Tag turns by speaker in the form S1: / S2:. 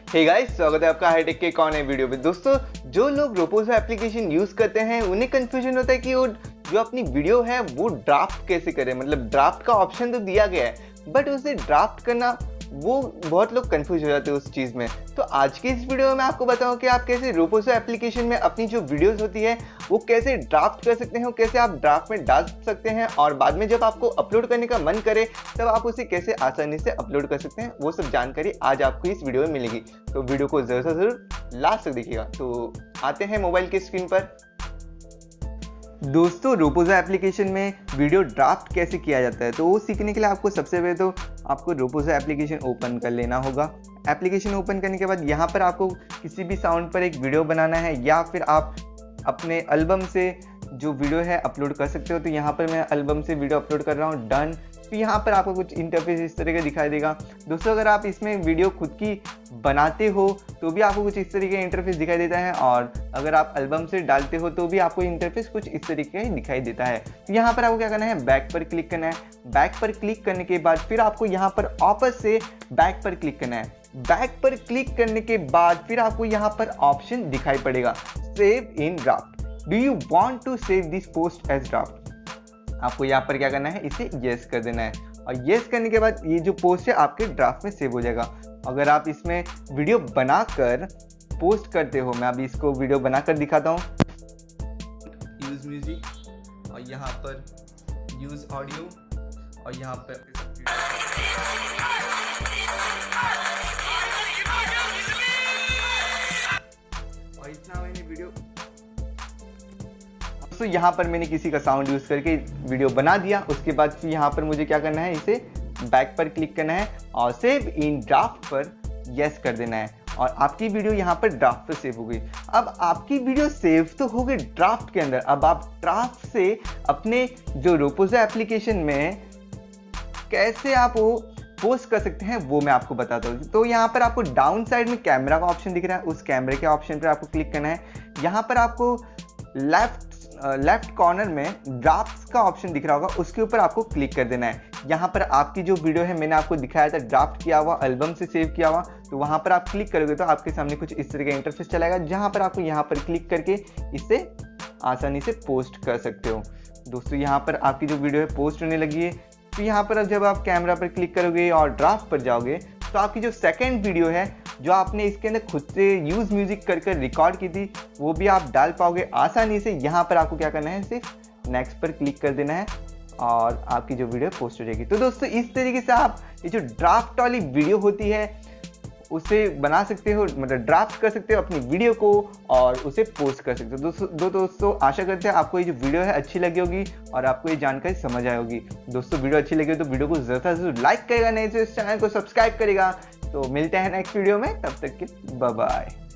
S1: Hey guys, स्वागत है आपका हाईटेक के कौन है वीडियो में। दोस्तों, जो लोग रोपोजो एप्लीकेशन यूज करते हैं उन्हें कंफ्यूजन होता है कि वो जो अपनी वीडियो है वो ड्राफ्ट कैसे करें। मतलब ड्राफ्ट का ऑप्शन तो दिया गया है बट उसे ड्राफ्ट करना वो बहुत लोग कंफ्यूज हो जाते हैं उस चीज़ में। तो आज की इस वीडियो में मैं आपको बताऊं कि आप कैसे रोपोजो एप्लीकेशन में अपनी जो वीडियोस होती है वो कैसे ड्राफ्ट कर सकते हैं, कैसे आप ड्राफ्ट में डाल सकते हैं और बाद में जब आपको अपलोड करने का मन करे तब आप उसे कैसे आसानी से अपलोड कर सकते हैं। वो सब जानकारी आज आपको इस वीडियो में मिलेगी, तो वीडियो को ज़रूर से ज़रूर लास्ट तक देखिएगा। तो आते हैं मोबाइल की स्क्रीन पर। दोस्तों, रोपोजो एप्लीकेशन में वीडियो ड्राफ्ट कैसे किया जाता है तो वो सीखने के लिए आपको सबसे पहले तो आपको रोपोजो एप्लीकेशन ओपन कर लेना होगा। एप्लीकेशन ओपन करने के बाद यहाँ पर आपको किसी भी साउंड पर एक वीडियो बनाना है या फिर आप अपने एल्बम से जो वीडियो है अपलोड कर सकते हो। तो यहाँ पर मैं एल्बम से वीडियो अपलोड कर रहा हूँ, डन। तो यहाँ पर आपको कुछ इंटरफेस इस तरह का दिखाई देगा। दोस्तों, अगर आप इसमें वीडियो खुद की बनाते हो तो भी आपको कुछ इस तरीके का इंटरफेस दिखाई देता है और अगर आप एल्बम से डालते हो तो भी आपको इंटरफेस कुछ इस तरीके का दिखाई देता है। तो यहाँ पर आपको क्या करना है, बैक पर क्लिक करना है। बैक पर क्लिक करने के बाद फिर आपको यहाँ पर वापस से बैक पर क्लिक करना है। बैक पर क्लिक करने के बाद फिर आपको यहाँ पर ऑप्शन दिखाई पड़ेगा, save in draft. Do you want to save this post as draft? आपको यहाँ पर क्या करना है, इसे येस कर देना है और येस करने के बाद ये जो पोस्ट है आपके ड्राफ्ट में सेव हो जाएगा। अगर आप इसमें वीडियो बनाकर पोस्ट करते हो, मैं अभी इसको वीडियो बनाकर दिखाता हूँ। यूज म्यूजिक और यहाँ पर यूज ऑडियो और यहाँ पर और इतना मैंने वीडियो तो यहाँ पर मैंने किसी का साउंड यूज करके वीडियो बना दिया। उसके बाद फिर यहाँ पर मुझे क्या करना है, इसे बैक पर क्लिक करना है और सेव इन ड्राफ्ट पर यस कर देना है और आपकी वीडियो यहाँ पर ड्राफ्ट पर सेव हो गई। अब आपकी वीडियो सेव तो हो गई ड्राफ्ट के अंदर। अब आप ड्राफ्ट से अपने जो रोपोजो एप्लीकेशन में कैसे आप वो पोस्ट कर सकते हैं वो मैं आपको बताता हूँ। तो यहाँ पर आपको डाउन साइड में कैमरा का ऑप्शन दिख रहा है, उस कैमरे के ऑप्शन पर आपको क्लिक करना है। यहाँ पर आपको लेफ्ट कॉर्नर में ड्राफ्ट्स का ऑप्शन दिख रहा होगा, उसके ऊपर आपको क्लिक कर देना है। यहाँ पर आपकी जो वीडियो है मैंने आपको दिखाया था ड्राफ्ट किया हुआ, एल्बम से सेव किया हुआ, तो वहाँ पर आप क्लिक करोगे तो आपके सामने कुछ इस तरह का इंटरफेस चलाएगा जहाँ पर आपको यहाँ पर क्लिक करके इसे आसानी से पोस्ट कर सकते हो। दोस्तों, यहाँ पर आपकी जो वीडियो है पोस्ट होने लगी है। तो यहाँ पर जब आप कैमरा पर क्लिक करोगे और ड्राफ्ट पर जाओगे तो आपकी जो सेकेंड वीडियो है जो आपने इसके अंदर खुद से यूज म्यूजिक कर रिकॉर्ड की थी वो भी आप डाल पाओगे आसानी से। यहाँ पर आपको क्या करना है, सिर्फ नेक्स्ट पर क्लिक कर देना है और आपकी जो वीडियो पोस्ट हो जाएगी। तो दोस्तों, इस तरीके से आप ये जो ड्राफ्ट वाली वीडियो होती है उसे बना सकते हो, मतलब ड्राफ्ट कर सकते हो अपनी वीडियो को और उसे पोस्ट कर सकते हो। दोस्तों आशा करते हैं आपको ये जो वीडियो है अच्छी लगी होगी और आपको ये जानकारी समझ आई होगी। दोस्तों, वीडियो अच्छी लगी हो तो वीडियो को जरूर लाइक करेगा, नहीं तो इस चैनल को सब्सक्राइब करेगा। तो मिलते हैं नेक्स्ट वीडियो में, तब तक के बाय बाय।